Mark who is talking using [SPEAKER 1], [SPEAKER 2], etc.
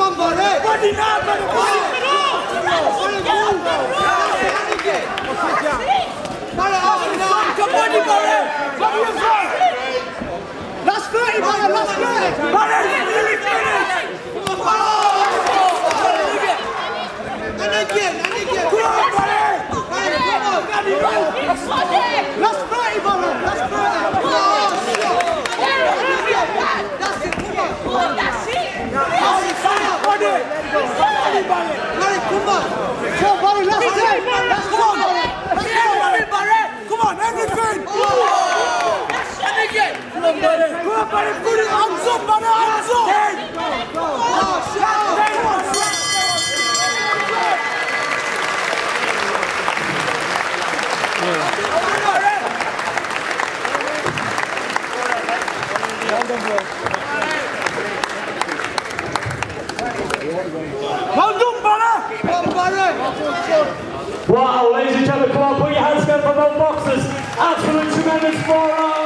[SPEAKER 1] on, buddy! Buddy, now, buddy! Last 30, buddy! Last 30! Buddy! And again! Come on, buddy! Last 30, buddy! Last 30! That's it, come on! That's it! Buddy! Come on! Come on, buddy! Last 30! Let's go, buddy! Come on, everything! And again! Come on, buddy! Come on, buddy! Put it hands up, buddy! Hands up!
[SPEAKER 2] Wow, ladies and gentlemen, come on, put your hands together for both boxers. Absolute tremendous 4 hours.